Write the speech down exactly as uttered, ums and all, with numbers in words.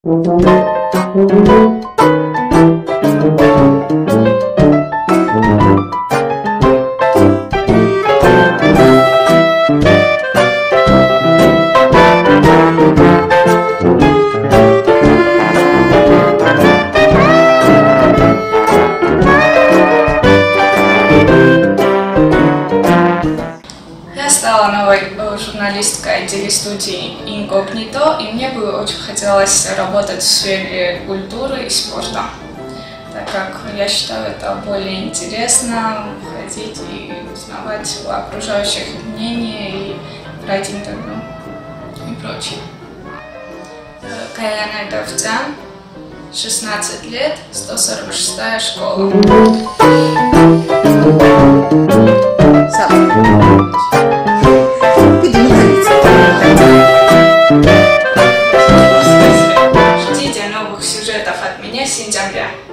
Я стала новой журналисткой телестудии «Инкогнито», и мне бы очень хотелось работать в сфере культуры и спорта, так как я считаю это более интересно, ходить и узнавать у окружающих мнения и брать интервью и прочее. Каяна Давтян, шестнадцать лет, сто сорок шестая школа. Ждите новых сюжетов от меня с сентября.